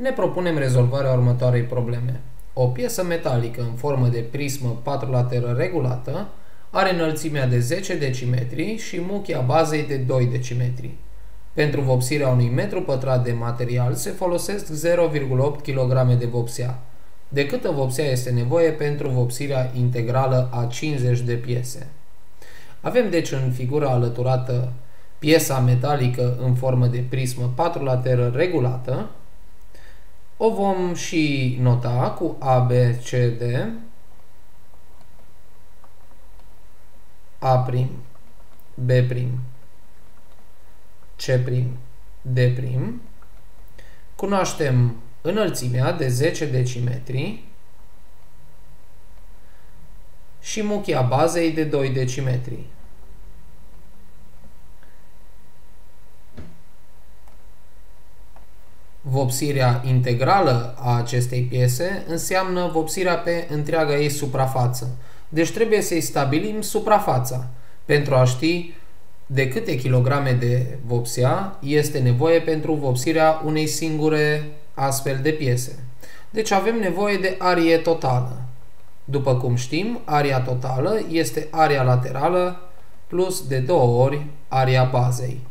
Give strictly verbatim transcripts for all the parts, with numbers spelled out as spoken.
Ne propunem rezolvarea următoarei probleme. O piesă metalică în formă de prismă patrulateră regulată are înălțimea de zece decimetri și muchia bazei de doi decimetri. Pentru vopsirea unui metru pătrat de material se folosesc zero virgulă opt kilograme de vopsea. De câtă vopsea este nevoie pentru vopsirea integrală a cincizeci de piese? Avem deci în figura alăturată piesa metalică în formă de prismă patrulateră regulată. O vom și nota cu A, B, C, D, A', B', C', D'. Cunoaștem înălțimea de zece decimetri și muchia bazei de doi decimetri. Vopsirea integrală a acestei piese înseamnă vopsirea pe întreaga ei suprafață. Deci trebuie să-i stabilim suprafața pentru a ști de câte kilograme de vopsea este nevoie pentru vopsirea unei singure astfel de piese. Deci avem nevoie de arie totală. După cum știm, aria totală este aria laterală plus de două ori aria bazei.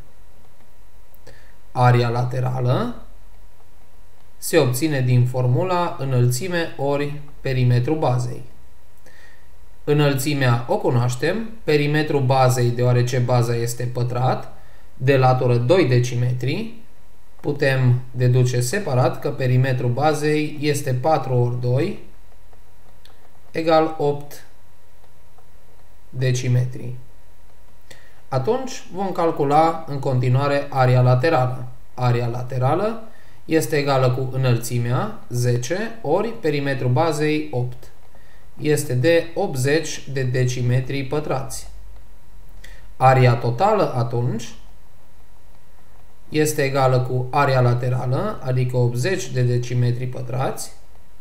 Aria laterală se obține din formula înălțime ori perimetru bazei. Înălțimea o cunoaștem, perimetrul bazei, deoarece baza este pătrat, de latură doi decimetri, putem deduce separat că perimetrul bazei este patru ori doi, egal opt decimetri. Atunci vom calcula în continuare aria laterală. Aria laterală este egală cu înălțimea zece ori perimetrul bazei opt. Este de optzeci de decimetri pătrați. Aria totală atunci este egală cu aria laterală, adică optzeci de decimetri pătrați,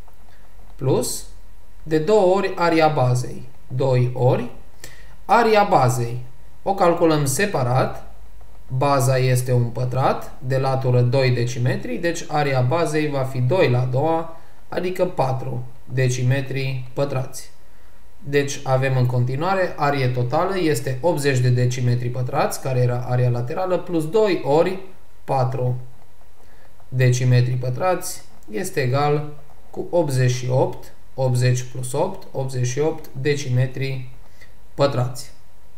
plus de două ori aria bazei, doi ori aria bazei. O calculăm separat. Baza este un pătrat de latură doi decimetri, deci aria bazei va fi doi la doua, adică patru decimetri pătrați. Deci avem în continuare arie totală este optzeci de decimetri pătrați, care era aria laterală, plus doi ori patru decimetri pătrați este egal cu optzeci și opt, optzeci plus opt, optzeci și opt decimetri pătrați.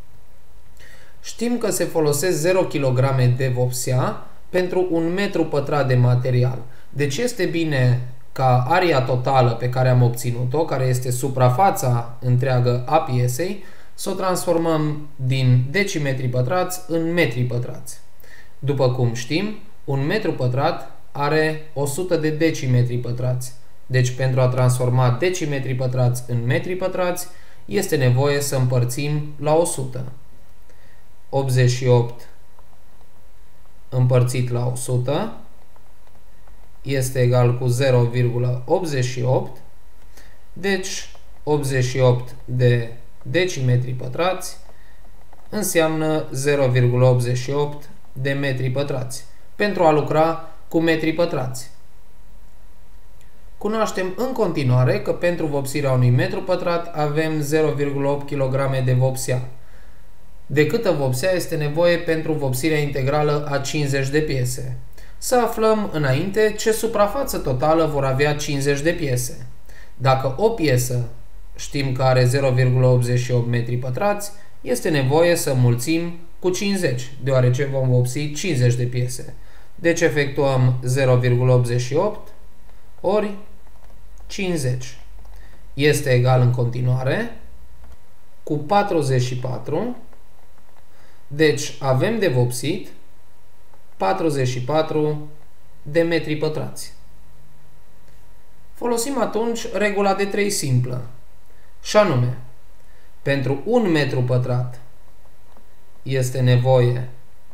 Știm că se folosesc zero kilograme de vopsea pentru un metru pătrat de material. Deci este bine ca aria totală pe care am obținut-o, care este suprafața întreagă a piesei, să o transformăm din decimetri pătrați în metri pătrați. După cum știm, un metru pătrat are o sută de decimetri pătrați. Deci pentru a transforma decimetri pătrați în metri pătrați, este nevoie să împărțim la o sută. optzeci și opt împărțit la o sută este egal cu zero virgulă optzeci și opt, deci optzeci și opt de decimetri pătrați înseamnă zero virgulă optzeci și opt de metri pătrați, pentru a lucra cu metri pătrați. Cunoaștem în continuare că pentru vopsirea unui metru pătrat avem zero virgulă opt kilograme de vopsea. De câtă vopsea este nevoie pentru vopsirea integrală a cincizeci de piese? Să aflăm înainte ce suprafață totală vor avea cincizeci de piese. Dacă o piesă știm că are zero virgulă optzeci și opt metri pătrați, este nevoie să mulțim cu cincizeci, deoarece vom vopsi cincizeci de piese. Deci efectuăm zero virgulă optzeci și opt ori cincizeci. Este egal în continuare cu patruzeci și patru. Deci avem de vopsit patruzeci și patru de metri pătrați. Folosim atunci regula de trei simplă. Și anume, pentru un metru pătrat este nevoie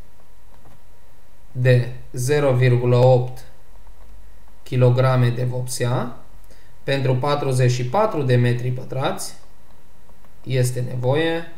de zero virgulă opt kilograme de vopsea, pentru patruzeci și patru de metri pătrați este nevoie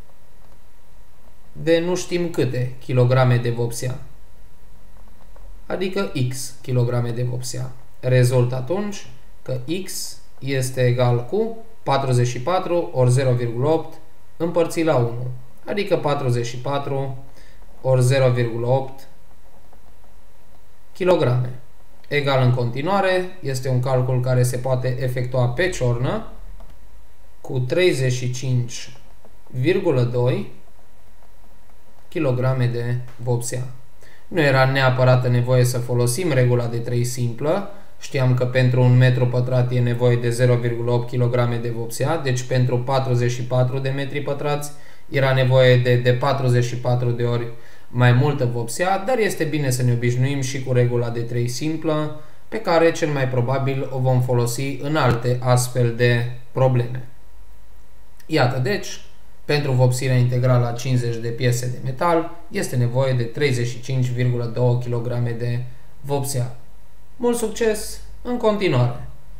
de nu știm câte kilograme de vopsea, adică X kilograme de vopsea. rezultă atunci că x este egal cu patruzeci și patru ori zero virgulă opt împărțit la unu, adică patruzeci și patru ori zero virgulă opt kilograme. Egal în continuare, este un calcul care se poate efectua pe ciornă cu treizeci și cinci virgulă doi kilograme de vopsea. Nu era neapărat nevoie să folosim regula de trei simplă. Știam că pentru un metru pătrat e nevoie de zero virgulă opt kilograme de vopsea, deci pentru patruzeci și patru de metri pătrați era nevoie de, de patruzeci și patru de ori mai multă vopsea, dar este bine să ne obișnuim și cu regula de trei simplă, pe care cel mai probabil o vom folosi în alte astfel de probleme. Iată deci, pentru vopsirea integrală a cincizeci de piese de metal este nevoie de treizeci și cinci virgulă doi kilograme de vopsea. Mult succes în continuare!